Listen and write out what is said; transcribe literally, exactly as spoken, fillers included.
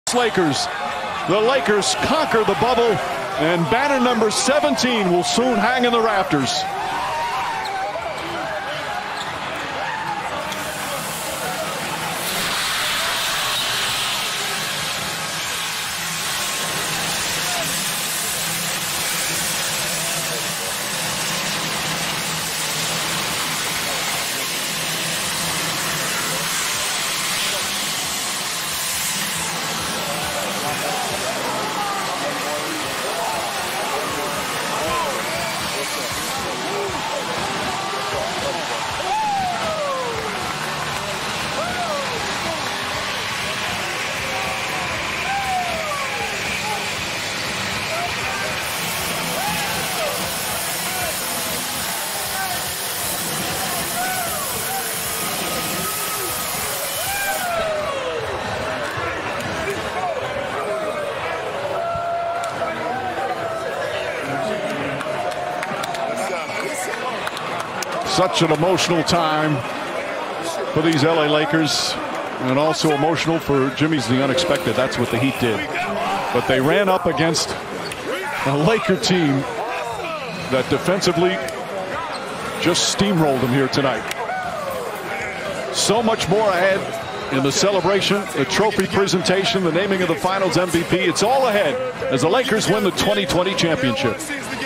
Lakers. The Lakers conquer the bubble, and banner number seventeen will soon hang in the rafters. Such an emotional time for these L A Lakers, and also emotional for Jimmy's the unexpected. That's what the Heat did. But they ran up against a Laker team that defensively just steamrolled them here tonight. So much more ahead in the celebration, the trophy presentation, the naming of the Finals M V P. It's all ahead as the Lakers win the twenty twenty championship.